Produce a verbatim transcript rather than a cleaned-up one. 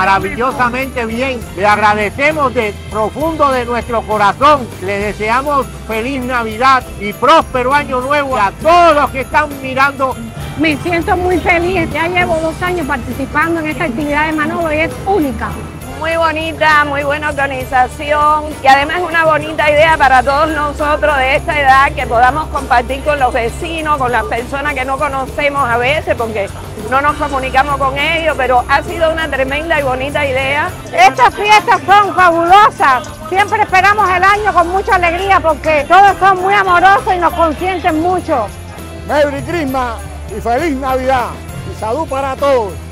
maravillosamente bien. Le agradecemos de profundo de nuestro corazón. Le deseamos feliz Navidad y próspero año nuevo a todos los que están mirando. Me siento muy feliz. Ya llevo dos años participando en esta actividad de Manolo y es única. Muy bonita, muy buena organización y además es una bonita idea para todos nosotros de esta edad que podamos compartir con los vecinos, con las personas que no conocemos a veces porque no nos comunicamos con ellos, pero ha sido una tremenda y bonita idea. Estas fiestas son fabulosas, siempre esperamos el año con mucha alegría porque todos son muy amorosos y nos consienten mucho. Merry Christmas y feliz Navidad y salud para todos.